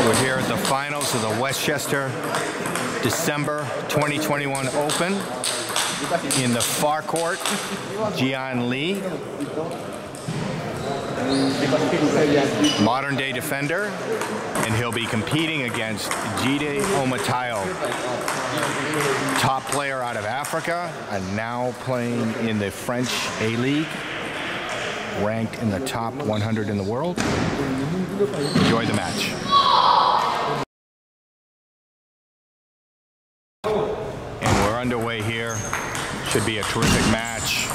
We're here at the finals of the Westchester December 2021 Open. In the far court, Jian Li, modern day defender, and he'll be competing against Jide Omotayo, top player out of Africa, and now playing in the French A-League, ranked in the top 100 in the world. Enjoy the match. And we're underway here. Should be a terrific match.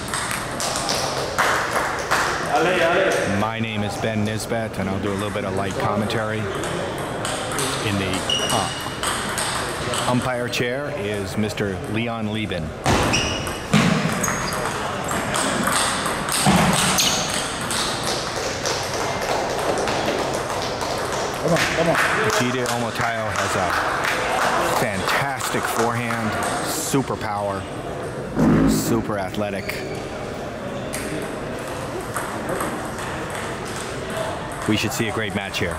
My name is Ben Nisbet, and I'll do a little bit of light commentary. In the umpire chair is Mr. Leon Lieben. Jide Omotayo has a fantastic forehand, super power, super athletic. We should see a great match here.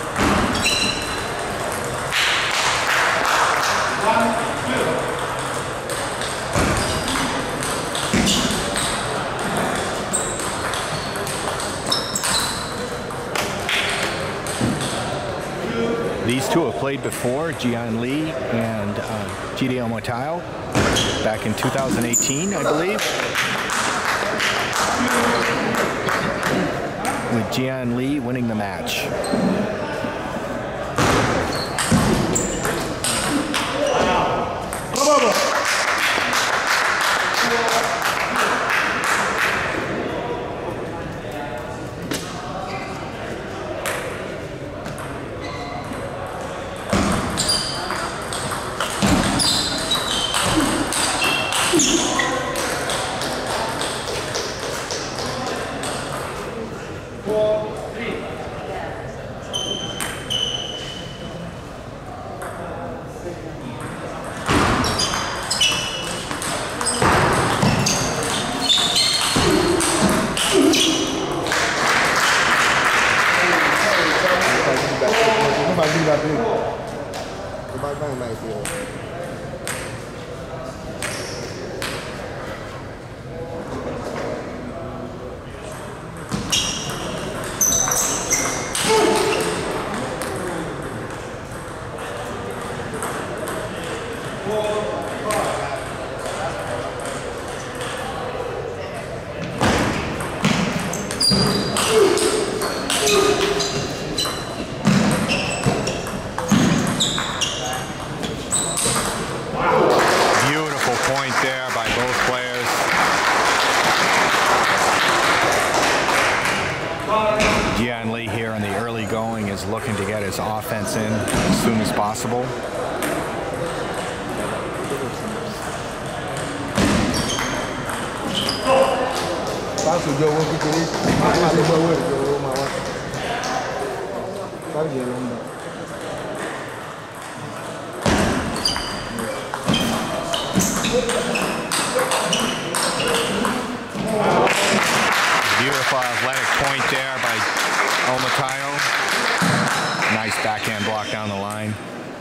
These two have played before, Jian Li and Jide Omotayo, back in 2018, I believe. With Jian Li winning the match. Jian Li here in the early going is looking to get his offense in as soon as possible. Beautiful athletic point there by Omotayo. Nice backhand block down the line.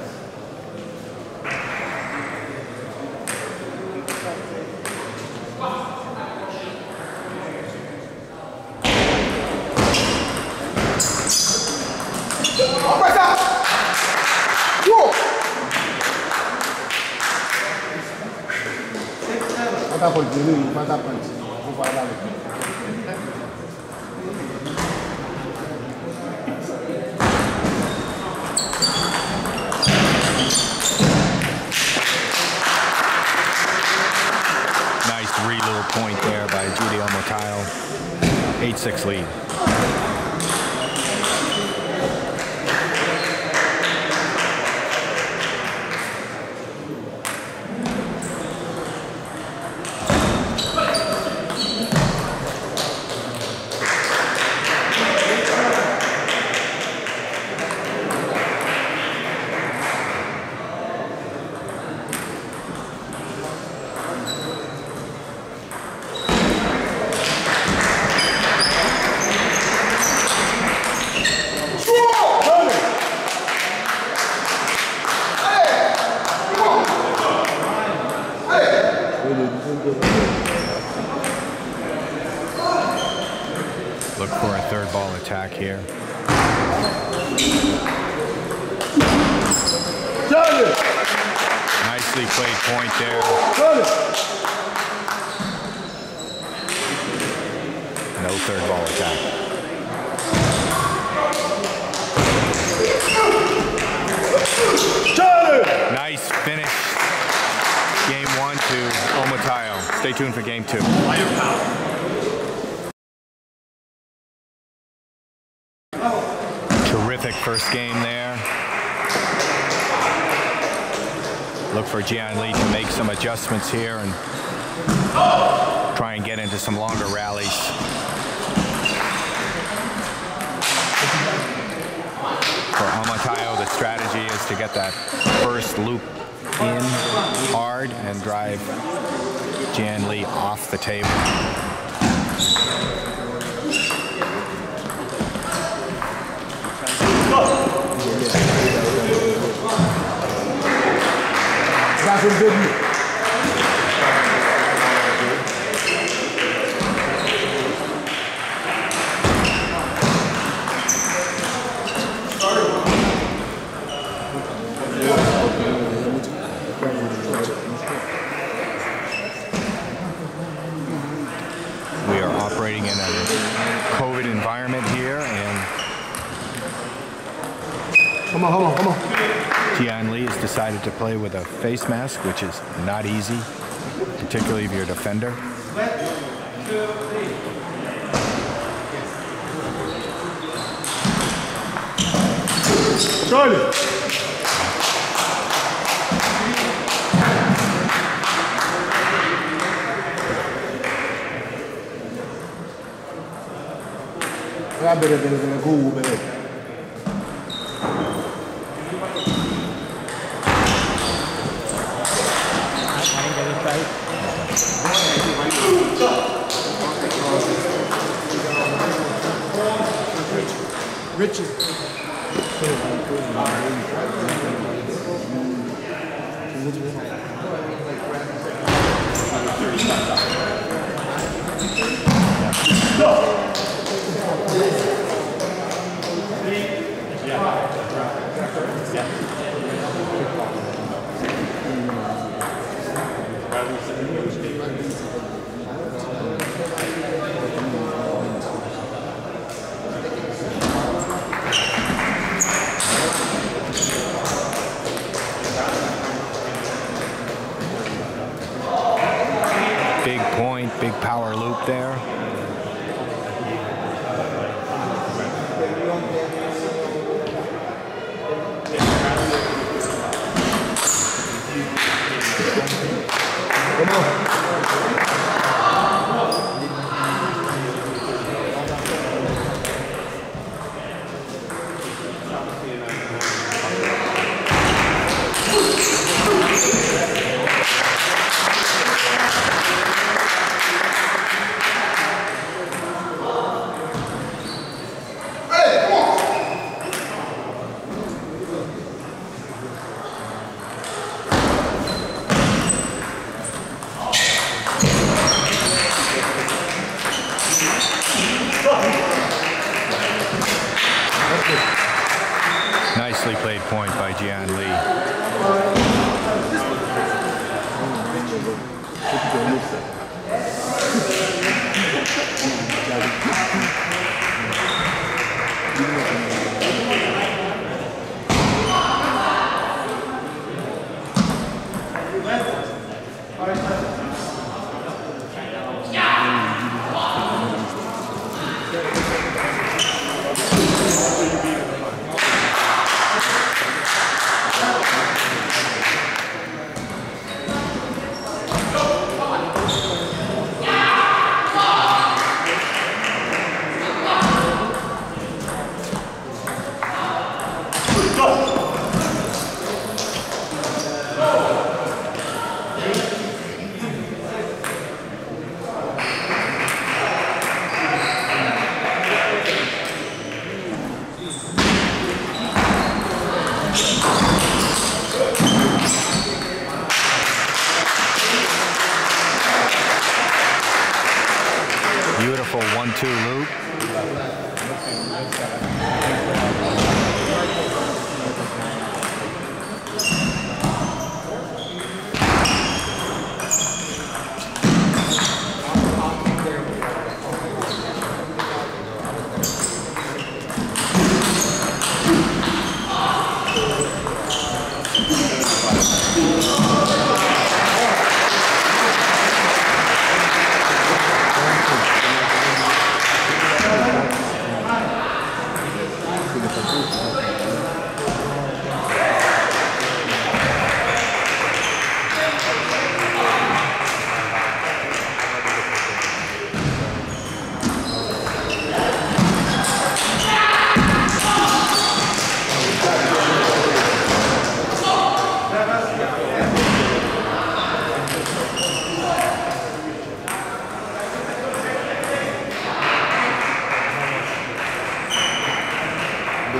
Nice reload point there by Jide Omotayo. 8-6 lead. attack here. Nicely played point there. No third ball attack. Nice finish. Game 1 to Omotayo. Stay tuned for game 2. Terrific first game there. Look for Jian Lee to make some adjustments here and try and get into some longer rallies. For Omotayo, the strategy is to get that first loop in hard and drive Jian Lee off the table. We are operating in a COVID environment here, and come on. Jian Lee has decided to play with a face mask, which is not easy, particularly if you're a defender. Charlie. I better than a cool man. Richard. Big point, big power loop there. Nicely played point by Jian Lee. Beautiful 1-2 loop.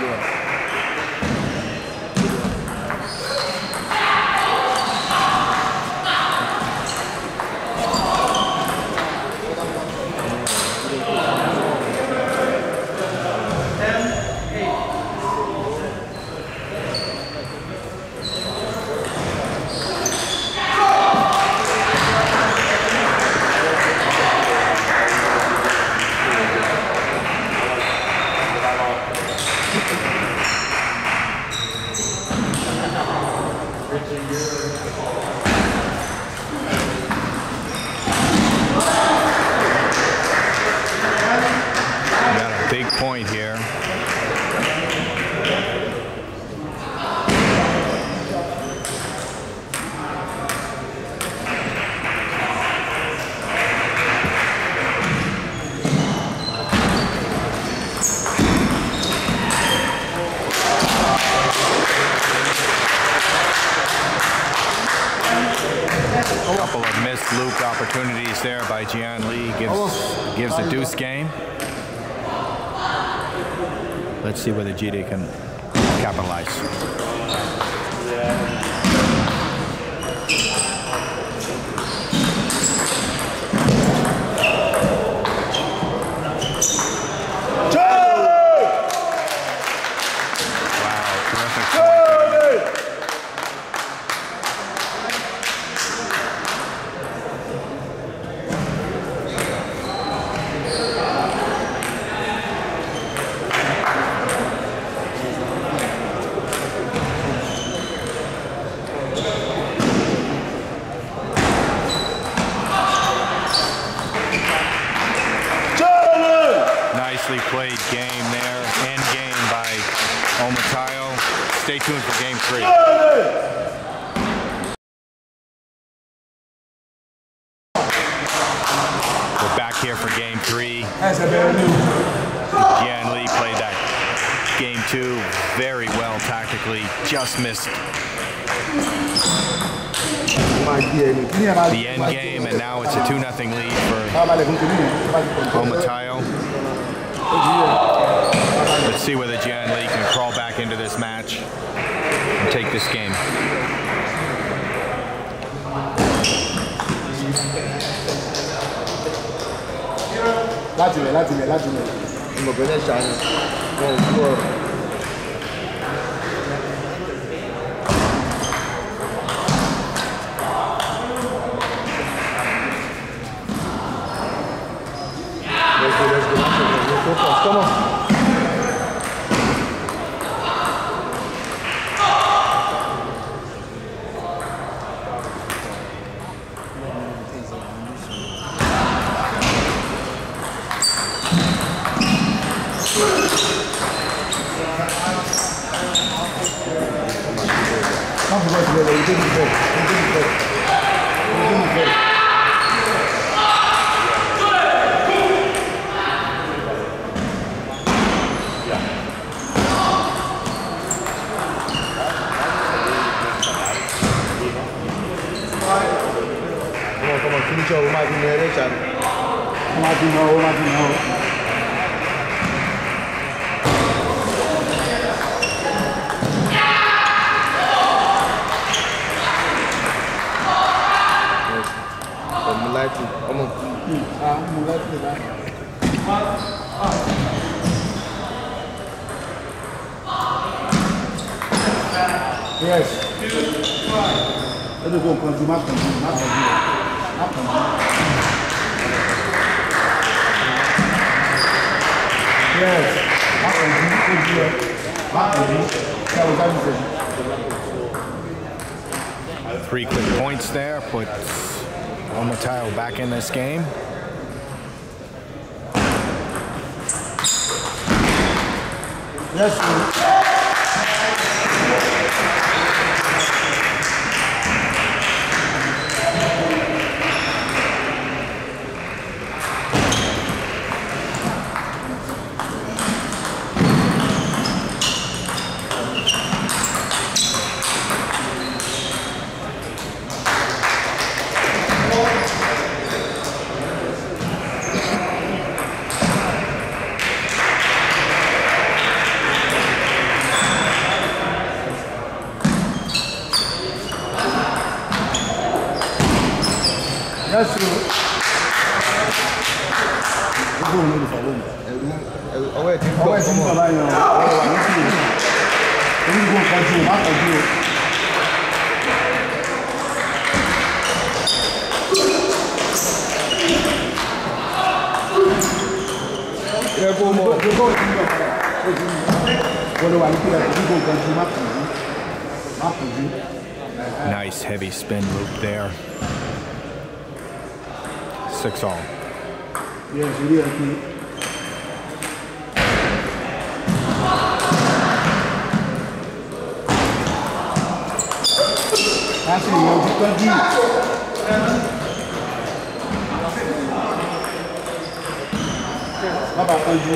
Point here. A couple of missed Luke opportunities there by Jian Lee gives the deuce game. Let's see whether GD can capitalize. Wow, terrific point. Nicely played game there. End game by Omotayo. Stay tuned for game 3. We're back here for game 3. Jian Lee played that game 2 very well tactically. Just missed the end game, and now it's a 2-0 lead for Omotayo. Let's see whether Jian Lee can crawl back into this match and take this game. Come on. Come on, finish up. We might be near each other. We might be no. Come on. Yes. Ele vou continuar Yes. 3 quick points there puts Omotayo back in this game. Yes. Yes, sir. Ọwọ́ ẹ̀ ti ń bọ̀ báyìí ọ̀rọ̀ wà ní sílẹ̀. Onígbò kọjú má kọjú o. Ẹ kó mọ̀. Nice heavy spin loop there. 6-all. Yes, it is. That's it, you can do. How about you?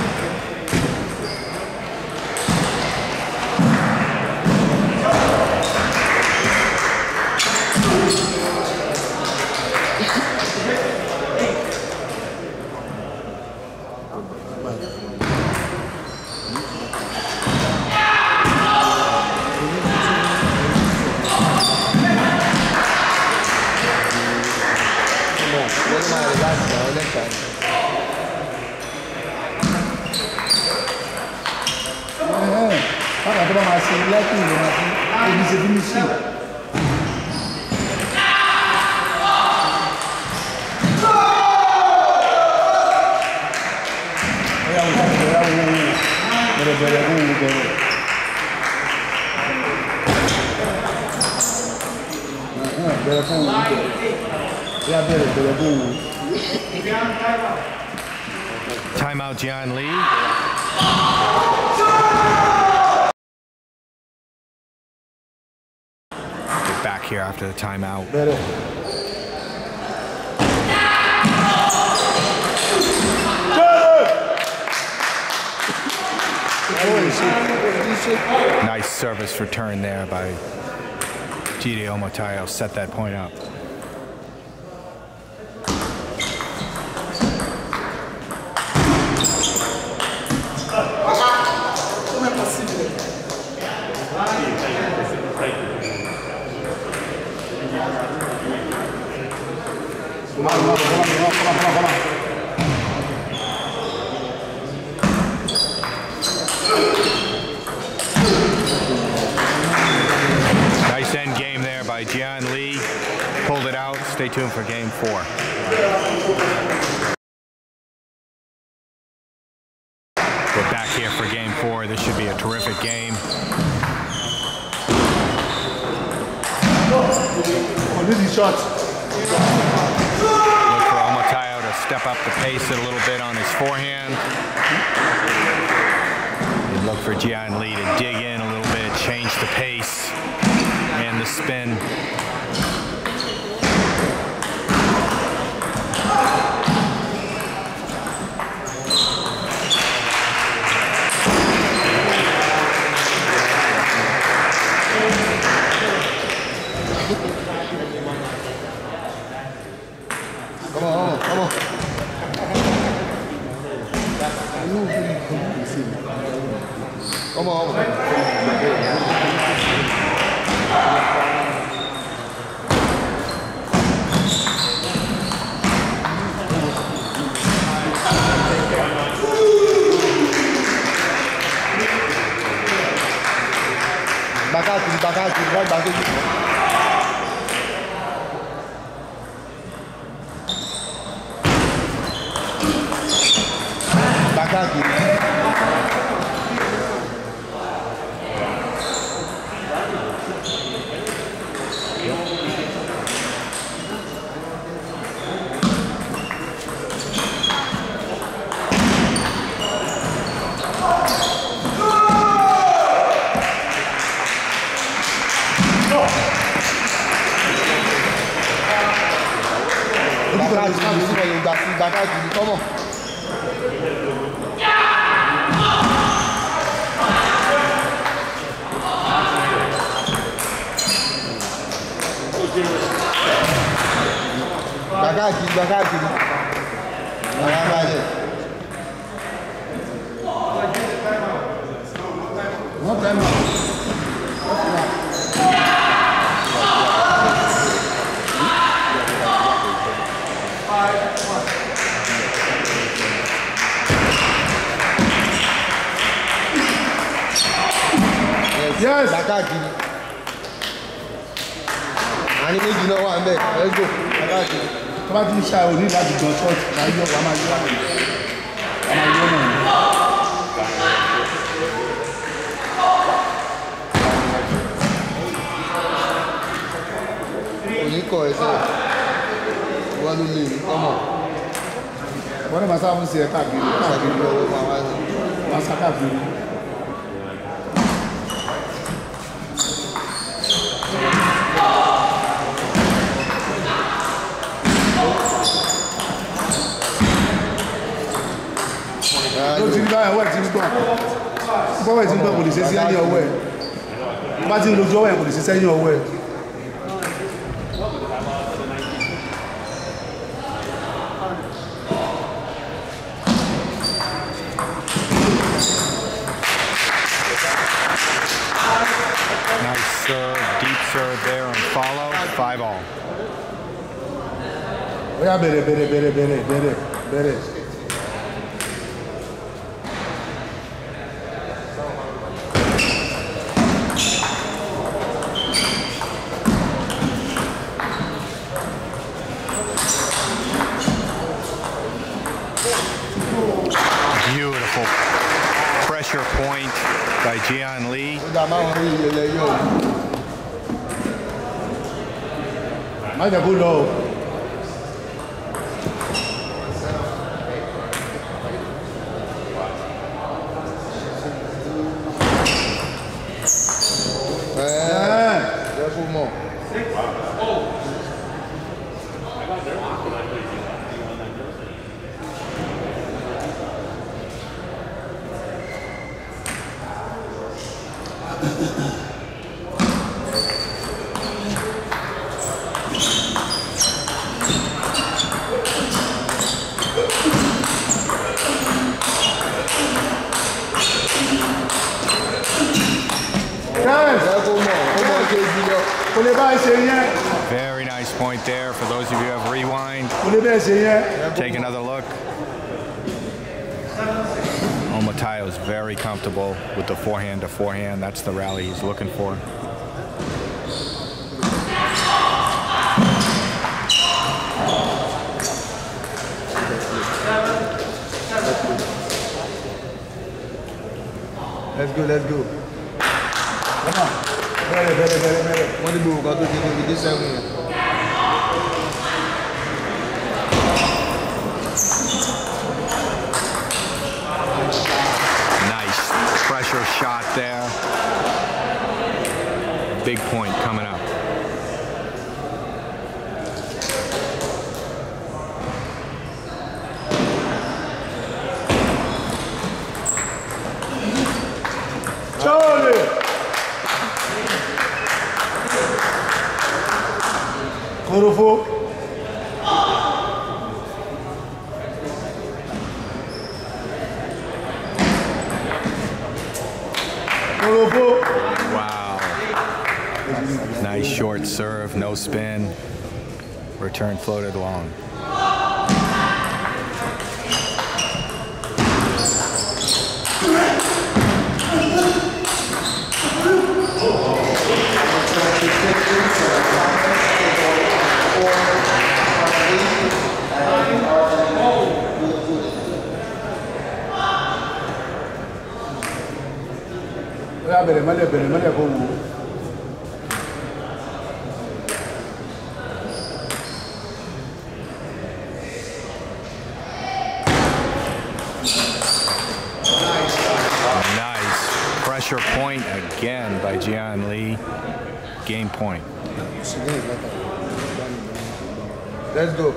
Timeout, Jian Lee. Get back here after the timeout. Nice service return there by Jide Omotayo. Set that point up. Nice end game there by Jian Lee. Pulled it out. Stay tuned for game 4. We're back here for game 4. This should be a terrific game. Oh, this is short. Look for Omotayo to step up the pace a little bit on his forehand. And look for Jian Lee to dig in a little bit, change the pace and the spin. Come on, come on. Come on. Back out, right back out. Come on. Bagagem. Não tem mais. Yes. Lakakiri. Ani méjì náà wà ńbẹ̀. Let's go. Lakakiri. Tó bá ti ń ṣá o ní láti jọ ṣọ́ọ̀tì. Máa yọ wà máa yọ náà. Oníkọ̀ ẹsẹ̀. Wọ́n ló lè ní kọ́mọ̀. Wọ́n ní màsá fún sí ẹ̀ káàkiri. Káàkiri ọwọ́ máa wá sí. Màsá káàkiri. Ló ti ń gbá ẹ̀wọ́ ẹ̀ ti ń gbọ́. Bọ́wọ́ ẹ̀ ti ń gbọ́ kò lè ṣe sí ẹ̀yìn ọwọ́ ẹ̀. Bá ti ń lójú ọwọ́ ẹ̀ kò lè ṣe sẹ́yìn ọwọ́ ẹ̀. Nice serve, deep serve there and follow. 5-all. Ó yá bẹ̀rẹ̀. Beautiful pressure point by Jian Lee. Má jẹ́ kó lọ. Very nice point there for those of you who have rewind. Take another look. Omotaya is very comfortable with the forehand to forehand. That's the rally he's looking for. Let's go. Come on. Very. What do you got to do with this segment? Nice pressure shot there. Big point coming up. Charlie! Korofo. Wow. Nice short serve, no spin. Return floated long. Bẹ̀rẹ̀ kó wù. Nice pressure point again by Jian Lee. Game point. Let's go.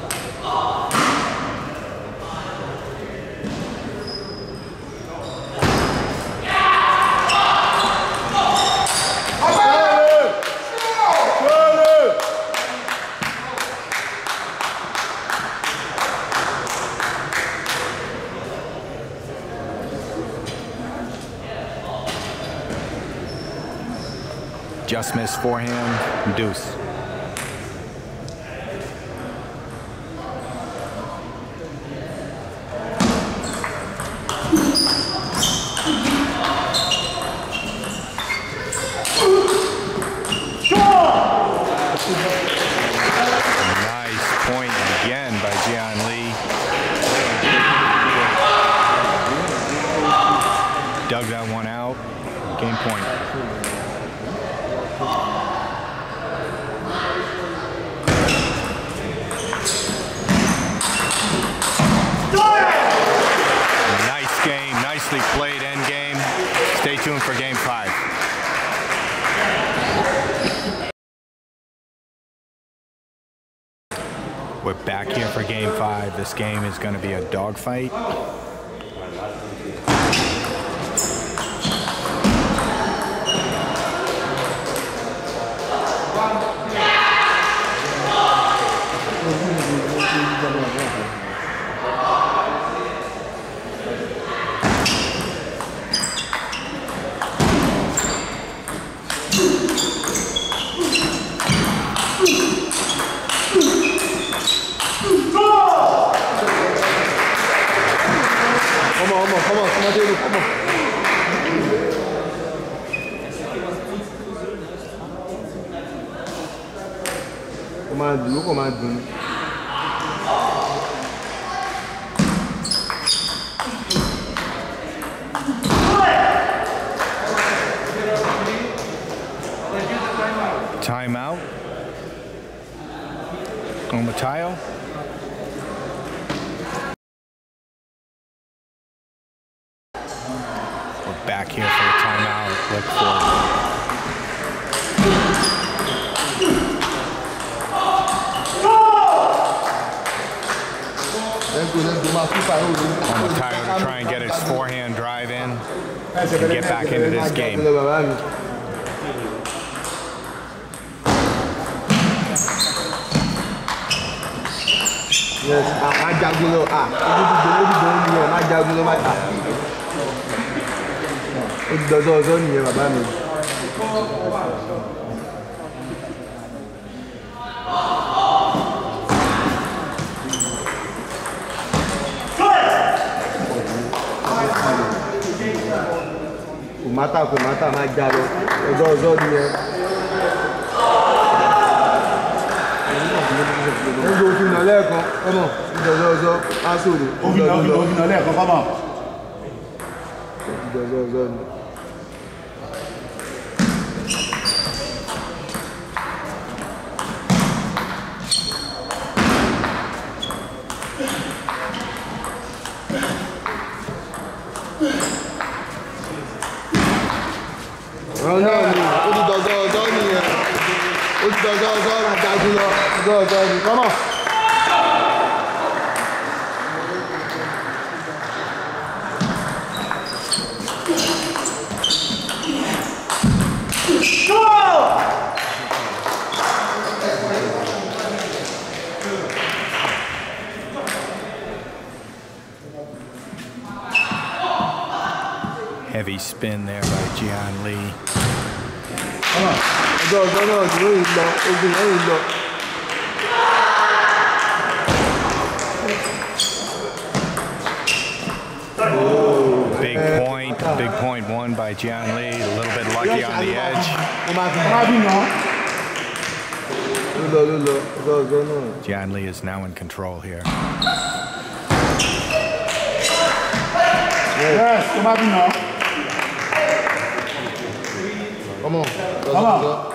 Just missed forehand, deuce. Game point. Nice game, nicely played end game. Stay tuned for Game 5. We're back here for Game 5. This game is going to be a dogfight. Come on, David, come on. Come on. Timeout. Omotayo. We're back here for a timeout. Look for Omotayo to try and get his forehand drive in and get back into this game. Yes, I jagulo I jagulo my it does also near my band. Kumata my jago it does also near. Come on, come on. Heavy spin there by Jian Lee. Come on. Big point won by Jian Lee. A little bit lucky on the edge. Jian Lee is now in control here. Yes, come on. Come on.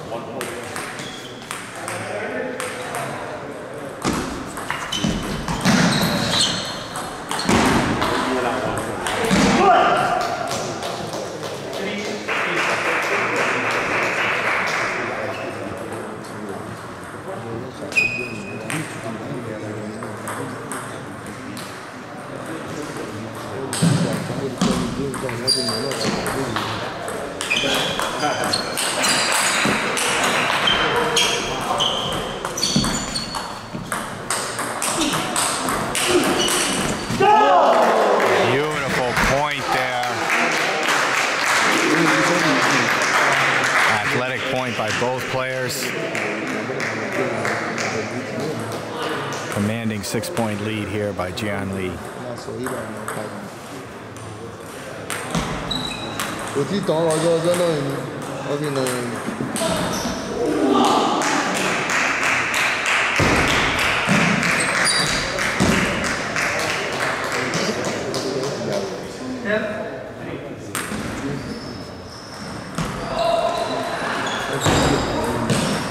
Beautiful point there. Athletic point by both players. Commanding 6-point lead here by Jian Lee.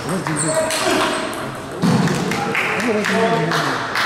Let's do this.